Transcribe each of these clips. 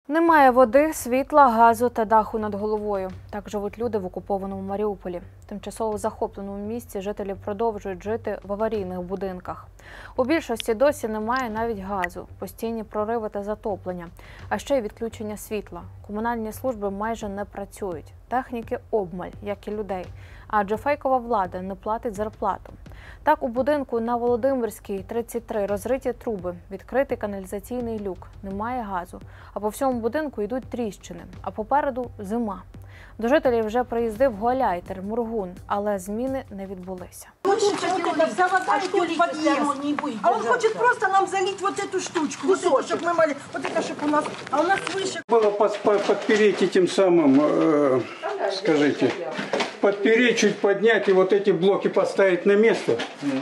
Немає води, світла, газу та даху над головою. Так живуть люди в окупованому Маріуполі. В тимчасово захопленому місті жителі продовжують жити в аварійних будинках. У більшості досі немає навіть газу, постійні прориви та затоплення, а ще й відключення світла. Комунальні служби майже не працюють. Техніки обмаль, як і людей, адже фейкова влада не платить зарплату. Так, у будинку на Володимирській, 33, розриті труби, відкритий каналізаційний люк, немає газу, а по всьому будинку йдуть тріщини, а попереду зима. До жителів вже приїздив Голяйтер, Мургун, але зміни не відбулися. А он хочет просто нам залить вот эту штучку, вот эту, чтобы мы мали, вот это, чтобы у нас, а у нас выше. Было подпереть этим самым, скажите, подпереть, чуть поднять и вот эти блоки поставить на место.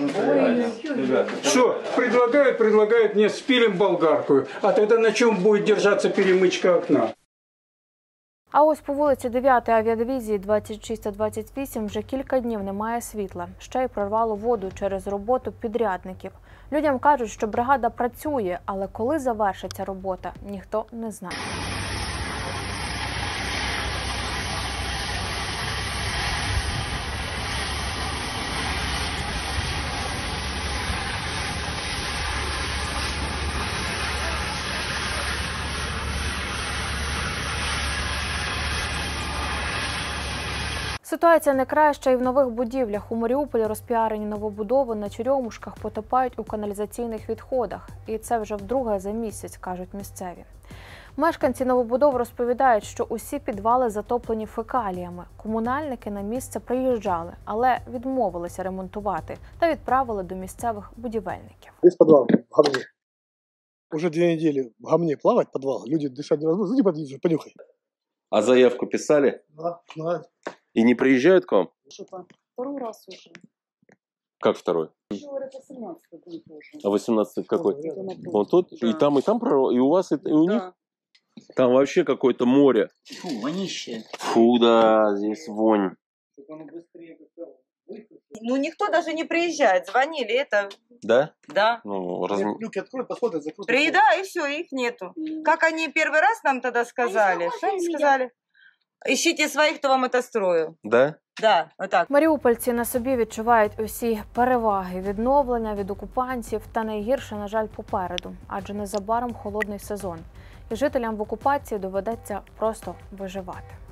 Что? Предлагают мне спилим болгарку, а тогда на чем будет держаться перемычка окна? А ось по вулиці 9-ї авіадивізії 26 та 28 вже кілька днів немає світла. Ще й прорвало воду через роботу підрядників. Людям кажуть, що бригада працює, але коли завершиться робота, ніхто не знає. Ситуація не краща і в нових будівлях. У Маріуполі розпіарені новобудови на Черемушках потопають у каналізаційних відходах. І це вже вдруге за місяць, кажуть місцеві. Мешканці новобудов розповідають, що усі підвали затоплені фекаліями. Комунальники на місце приїжджали, але відмовилися ремонтувати та відправили до місцевих будівельників. Весь подвал в говне. Уже 2 недели в говне плавать подвал. Люди дышать невозможно. Иди подъезжай, понюхай. А заявку писали? Да, знаю. И не приезжают к вам? Что-то второй раз уже. Как второй? Еще говорят, 18-й день тоже. А 18 какой? Это Вот тут? Да. И там прорвало? И у вас, и у них? Да. Там вообще какое-то море. Фу, вонище. Фу, да, здесь вонь. Ну, никто даже не приезжает. Звонили, это... Да? Да. Ну, Люки откроют, посмотрят, закроют. Да, и все, их нету. Как они первый раз нам тогда сказали? Что они сказали? Ищите своих, кто вам это строил. Да? Да, вот так. Маріупольці на собі відчувають усі переваги відновлення від окупантів та найгірше, на жаль, попереду, адже незабаром холодний сезон. І жителям в окупації доведеться просто виживати.